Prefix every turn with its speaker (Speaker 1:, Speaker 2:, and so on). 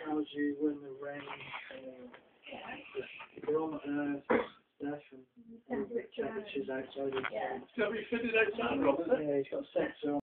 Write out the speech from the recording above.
Speaker 1: algae when the rain. They're on stuff and temperatures outside.
Speaker 2: It's got to be fitted outside, Robert.
Speaker 1: Yeah, he's got sensor on.